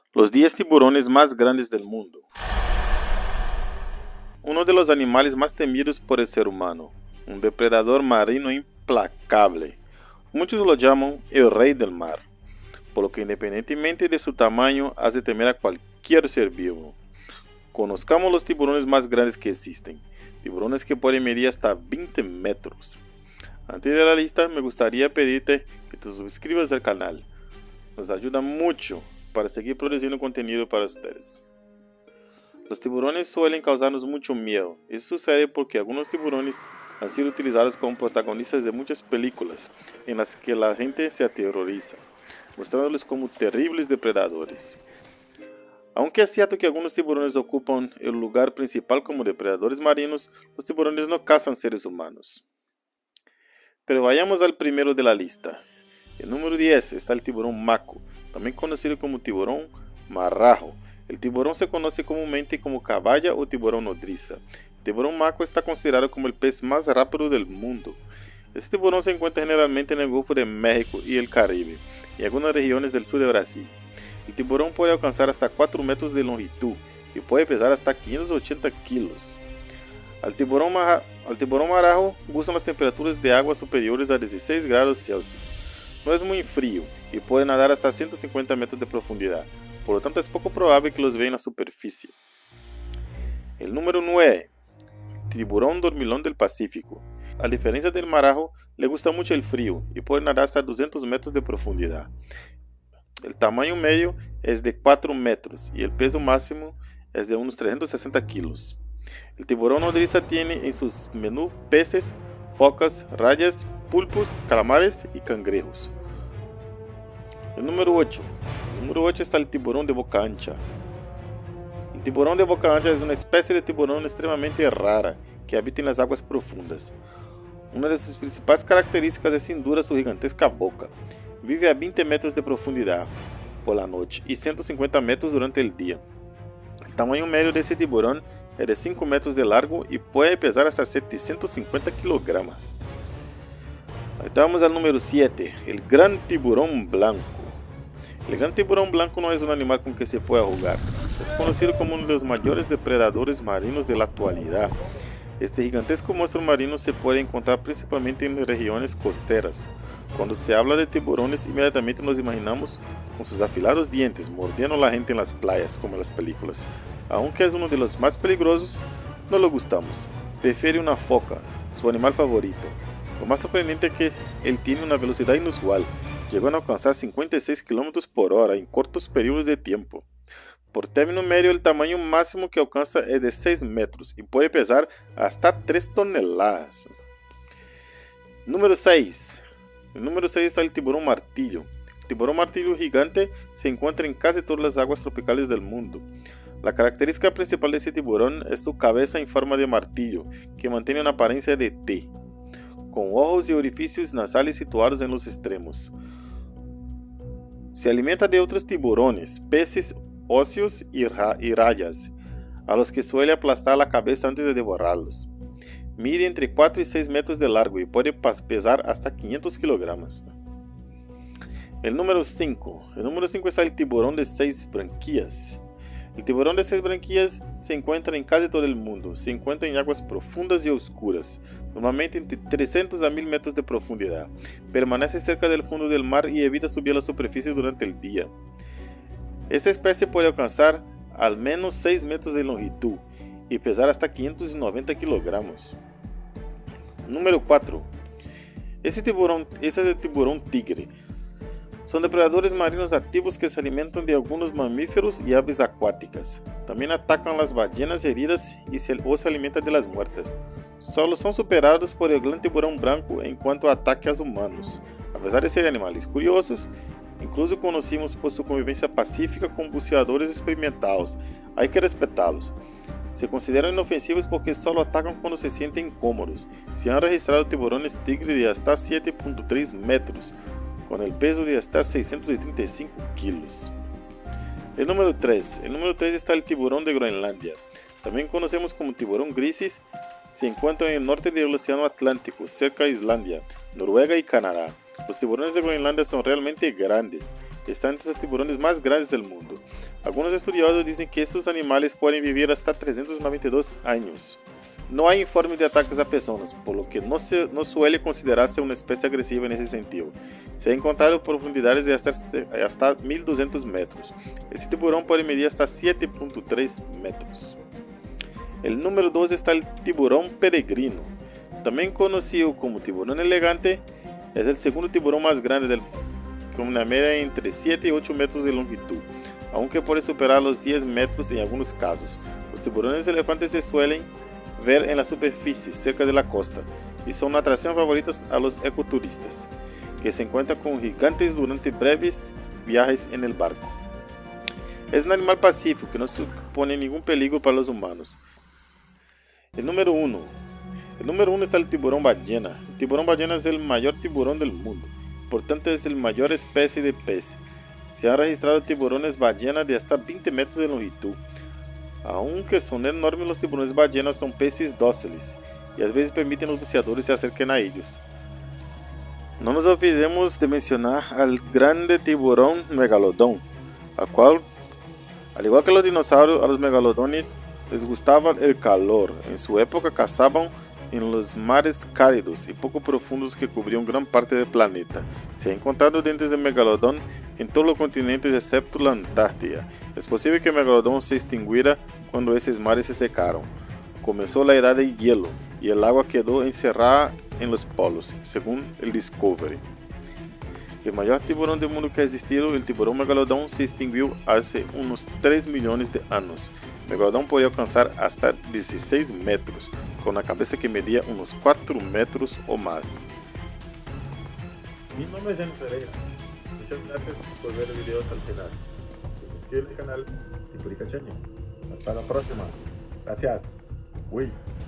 Los 10 tiburones más grandes del mundo. Uno de los animales más temidos por el ser humano, un depredador marino implacable. Muchos lo llaman el rey del mar, por lo que independientemente de su tamaño hace temer a cualquier ser vivo. Conozcamos los tiburones más grandes que existen, tiburones que pueden medir hasta 20 metros. Antes de la lista me gustaría pedirte que te suscribas al canal, nos ayuda mucho para seguir produciendo contenido para ustedes. Los tiburones suelen causarnos mucho miedo. Eso sucede porque algunos tiburones han sido utilizados como protagonistas de muchas películas en las que la gente se aterroriza, mostrándoles como terribles depredadores. Aunque es cierto que algunos tiburones ocupan el lugar principal como depredadores marinos, los tiburones no cazan seres humanos. Pero vayamos al primero de la lista. El número 10 está el tiburón maco, también conocido como tiburón marrajo. El tiburón se conoce comúnmente como caballa o tiburón nodriza. El tiburón maco está considerado como el pez más rápido del mundo. Este tiburón se encuentra generalmente en el Golfo de México y el Caribe, y algunas regiones del sur de Brasil. El tiburón puede alcanzar hasta 4 metros de longitud y puede pesar hasta 580 kilos. Al tiburón marrajo gustan las temperaturas de agua superiores a 16 grados Celsius. No es muy frío y puede nadar hasta 150 metros de profundidad, por lo tanto es poco probable que los vea en la superficie. El número 9. Tiburón dormilón del Pacífico. A diferencia del marrajo, le gusta mucho el frío y puede nadar hasta 200 metros de profundidad. El tamaño medio es de 4 metros y el peso máximo es de unos 360 kilos. El tiburón nodriza tiene en sus menús peces, focas, rayas, pulpos, calamares y cangrejos. El número 8. El número 8 está el tiburón de boca ancha. El tiburón de boca ancha es una especie de tiburón extremadamente rara que habita en las aguas profundas. Una de sus principales características es sin duda su gigantesca boca. Vive a 20 metros de profundidad por la noche y 150 metros durante el día. El tamaño medio de ese tiburón es de 5 metros de largo y puede pesar hasta 750 kilogramos. Ahorita vamos al número 7, el gran tiburón blanco. El gran tiburón blanco no es un animal con que se pueda jugar. Es conocido como uno de los mayores depredadores marinos de la actualidad. Este gigantesco monstruo marino se puede encontrar principalmente en las regiones costeras. Cuando se habla de tiburones, inmediatamente nos imaginamos con sus afilados dientes mordiendo a la gente en las playas, como en las películas. Aunque es uno de los más peligrosos, no lo gustamos. Prefiere una foca, su animal favorito. Lo más sorprendente es que él tiene una velocidad inusual, llegando a alcanzar 56 km por hora en cortos periodos de tiempo. Por término medio, el tamaño máximo que alcanza es de 6 metros y puede pesar hasta 3 toneladas. Número 6. El número 6 está el tiburón martillo. El tiburón martillo gigante se encuentra en casi todas las aguas tropicales del mundo. La característica principal de este tiburón es su cabeza en forma de martillo, que mantiene una apariencia de T, con ojos y orificios nasales situados en los extremos. Se alimenta de otros tiburones, peces, óseos y rayas, a los que suele aplastar la cabeza antes de devorarlos. Mide entre 4 y 6 metros de largo y puede pesar hasta 500 kilogramos. El número 5. El número 5 está el tiburón de 6 branquias. El tiburón de 6 branquias se encuentra en casi todo el mundo. Se encuentra en aguas profundas y oscuras, normalmente entre 300 a 1000 metros de profundidad. Permanece cerca del fondo del mar y evita subir a la superficie durante el día. Esta especie puede alcanzar al menos 6 metros de longitud y pesar hasta 590 kilogramos. Número 4. Ese es el tiburón tigre. Son depredadores marinos activos que se alimentan de algunos mamíferos y aves acuáticas. También atacan las ballenas heridas o se alimentan de las muertas. Solo son superados por el gran tiburón blanco en cuanto a ataque a humanos. A pesar de ser animales curiosos, incluso conocidos por su convivencia pacífica con buceadores experimentados, hay que respetarlos. Se consideran inofensivos porque solo atacan cuando se sienten incómodos. Se han registrado tiburones tigre de hasta 7.3 metros, con el peso de hasta 635 kilos. El número 3. El número 3 está el tiburón de Groenlandia. También conocemos como tiburón grisis. Se encuentra en el norte del Océano Atlántico, cerca de Islandia, Noruega y Canadá. Los tiburones de Groenlandia son realmente grandes. Están entre los tiburones más grandes del mundo. Algunos estudiosos dicen que estos animales pueden vivir hasta 392 años. No hay informes de ataques a personas, por lo que no suele considerarse una especie agresiva en ese sentido. Se ha encontrado profundidades de hasta 1200 metros. Este tiburón puede medir hasta 7.3 metros. El número 2 está el tiburón peregrino. También conocido como tiburón elegante, es el segundo tiburón más grande con una media entre 7 y 8 metros de longitud, aunque puede superar los 10 metros en algunos casos. Los tiburones elefantes se suelen ver en la superficie cerca de la costa y son una atracción favorita a los ecoturistas, que se encuentran con gigantes durante breves viajes en el barco. Es un animal pacífico que no supone ningún peligro para los humanos. El número 1 está el tiburón ballena. El tiburón ballena es el mayor tiburón del mundo, por tanto es la mayor especie de pez. Se han registrado tiburones ballena de hasta 20 metros de longitud. Aunque son enormes, los tiburones ballenas son peces dóciles y a veces permiten a los buceadores se acerquen a ellos. No nos olvidemos de mencionar al grande tiburón megalodón, al igual que los dinosaurios, a los megalodones les gustaba el calor. En su época cazaban en los mares cálidos y poco profundos que cubrían gran parte del planeta. Se han encontrado dientes de megalodón en todos los continentes excepto la Antártida. Es posible que el megalodón se extinguiera cuando esos mares se secaron. Comenzó la edad de hielo y el agua quedó encerrada en los polos, según el Discovery. El mayor tiburón del mundo que ha existido, el tiburón megalodón, se extinguió hace unos 3 millones de años. El megalodón podía alcanzar hasta 16 metros, con una cabeza que medía unos 4 metros o más. Mi nombre es Jan Pereira. Muchas gracias por ver el video hasta el final. Suscríbete al canal y clica en. Hasta la próxima. Gracias. Uy.